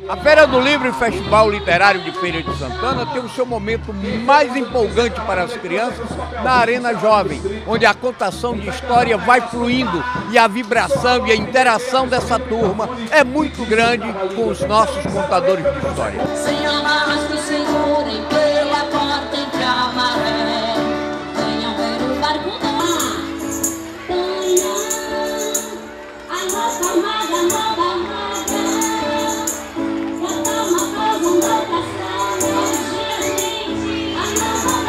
A Feira do Livro e Festival Literário de Feira de Santana tem o seu momento mais empolgante para as crianças na Arena Jovem, onde a contação de história vai fluindo e a vibração e a interação dessa turma é muito grande com os nossos contadores de história. Sem amarras que segurem pela porta entre a maré, venham ver o barco do mar. A nossa amada, nova amada, canta uma coisa no castelo, a nova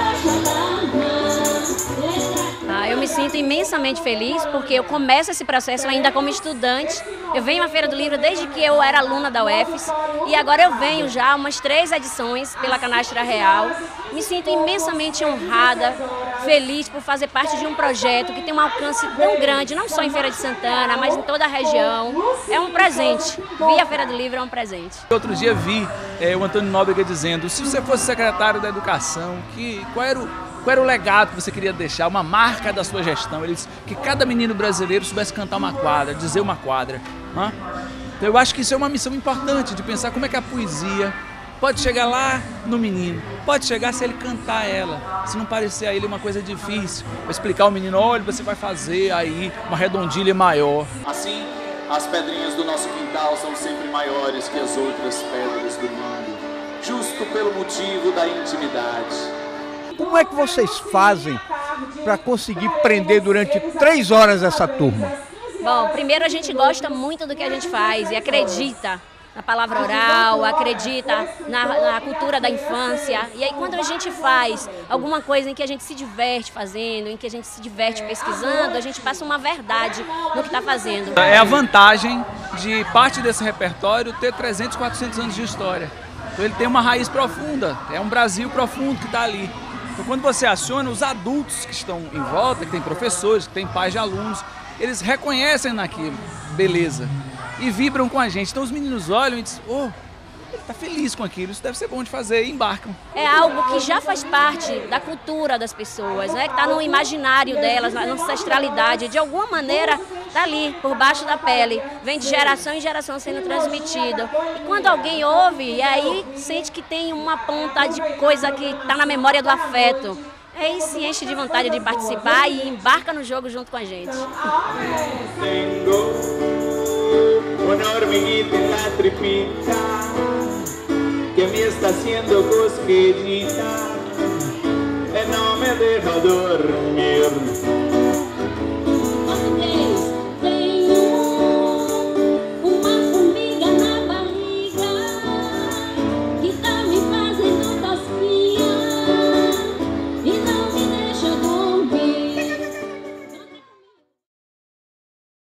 da Eu me sinto imensamente feliz porque eu começo esse processo ainda como estudante. Eu venho à Feira do Livro desde que eu era aluna da UFES e agora eu venho já umas 3 edições pela Canastra Real. Me sinto imensamente honrada, feliz por fazer parte de um projeto que tem um alcance tão grande, não só em Feira de Santana, mas em toda a região. É um presente. Vir à Feira do Livro é um presente. Outro dia vi o Antônio Nóbrega dizendo, se você fosse secretário da Educação, qual era o legado que você queria deixar, uma marca da sua gestão? Ele disse que cada menino brasileiro soubesse cantar uma quadra, dizer uma quadra. Então eu acho que isso é uma missão importante, de pensar como é que a poesia pode chegar lá no menino, pode chegar se ele cantar ela, se não parecer a ele uma coisa difícil, vai explicar ao menino, olha, você vai fazer aí uma redondilha maior. Assim, as pedrinhas do nosso quintal são sempre maiores que as outras pedras do mundo, justo pelo motivo da intimidade. Como é que vocês fazem para conseguir prender durante 3 horas essa turma? Bom, primeiro a gente gosta muito do que a gente faz e acredita na palavra oral, acredita na cultura da infância. E aí quando a gente faz alguma coisa em que a gente se diverte fazendo, em que a gente se diverte pesquisando, a gente passa uma verdade no que está fazendo. É a vantagem de parte desse repertório ter 300, 400 anos de história. Então ele tem uma raiz profunda, é um Brasil profundo que está ali. Então quando você aciona, os adultos que estão em volta, que tem professores, que tem pais de alunos, eles reconhecem naquilo, beleza, e vibram com a gente. Então os meninos olham e dizem, oh, ele está feliz com aquilo, isso deve ser bom de fazer, e embarcam. É algo que já faz parte da cultura das pessoas, né? Que está no imaginário delas, na ancestralidade, de alguma maneira está ali, por baixo da pele, vem de geração em geração sendo transmitido. E quando alguém ouve, e aí sente que tem uma ponta de coisa que está na memória do afeto, aí se enche de vontade de participar e embarca no jogo junto com a gente. Tengo una hormiguita en la tripita que me está haciendo cosquillita, no me deja dormir.